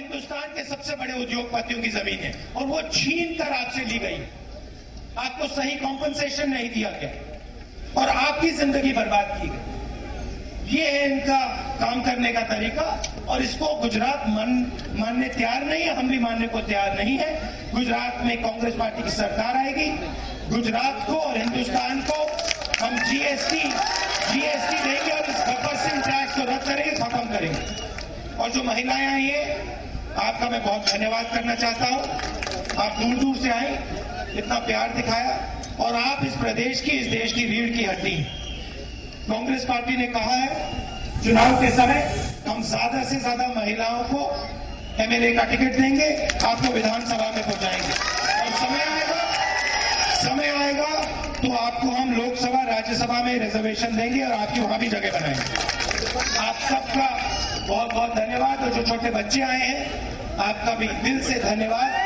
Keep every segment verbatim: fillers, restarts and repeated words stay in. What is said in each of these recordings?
हिंदुस्तान के सबसे बड़े उद्योगपतियों की जमीन है और वो छीन कर आपसे ली गई। आपको सही कॉम्पनसेशन नहीं दिया गया और आपकी जिंदगी बर्बाद की गई। ये है इनका काम करने का तरीका और इसको गुजरात मान मानने तैयार नहीं है, हम भी मानने को तैयार नहीं है। गुजरात में कांग्रेस पार्टी की सरकार आएगी, गुजरात को और हिंदुस्तान को हम जीएसटी जीएसटी देंगे और इस गब्बर सिंह टैक्स को रद्द करेंगे, खत्म करेंगे। और जो महिलाएं आई है, आपका मैं बहुत धन्यवाद करना चाहता हूं। आप दूर दूर से आए, इतना प्यार दिखाया और आप इस प्रदेश की, इस देश की रीढ़ की हड्डी। कांग्रेस पार्टी ने कहा है चुनाव के समय हम ज्यादा से ज्यादा महिलाओं को एमएलए का टिकट देंगे, आपको विधानसभा में पहुंचाएंगे और समय आएगा समय आएगा तो आपको हम लोकसभा राज्यसभा में रिजर्वेशन देंगे और आपकी वहां भी जगह बनाएंगे। आप सबका बहुत बहुत धन्यवाद और जो छोटे बच्चे आए हैं आपका भी दिल से धन्यवाद।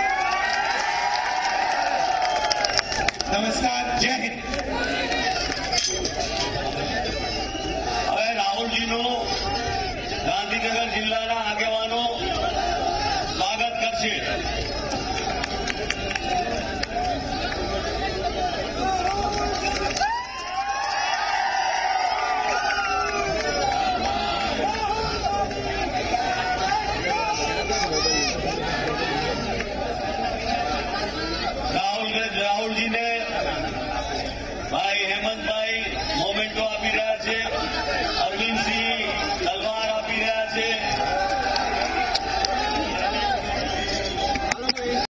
नमस्कार, जय हिंद। હવે રાહુલજીનો ગાંધીનગર જિલ્લાના આગેવાનો સ્વાગત કરશે। રાહુલ રાહુલજીને ભાઈ હેમંતભાઈ